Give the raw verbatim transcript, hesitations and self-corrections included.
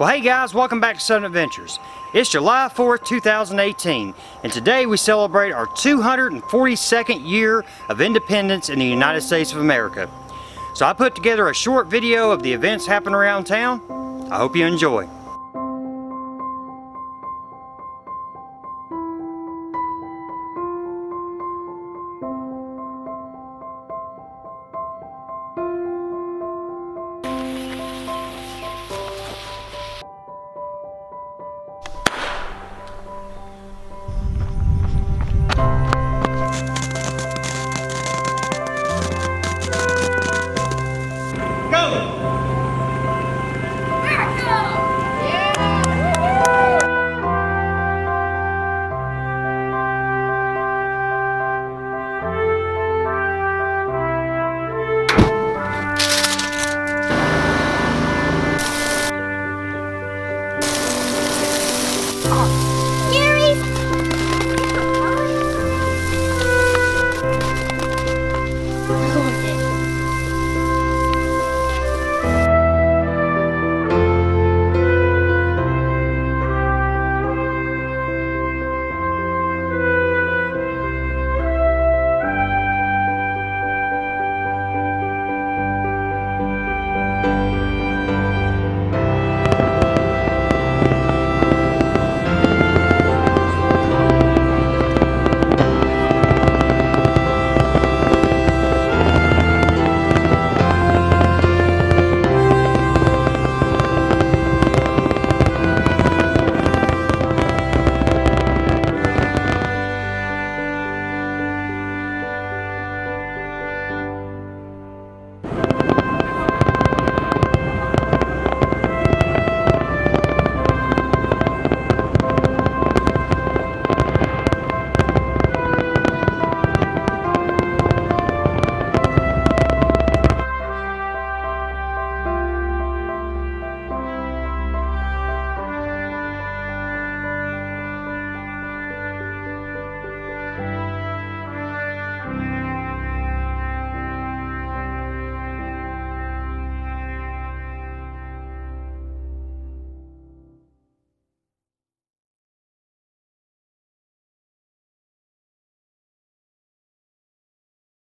Well, hey guys, welcome back to Southern Adventures. It's July fourth, two thousand eighteen, and today we celebrate our two hundred forty-second year of independence in the United States of America. So I put together a short video of the events happening around town. I hope you enjoy. Oh.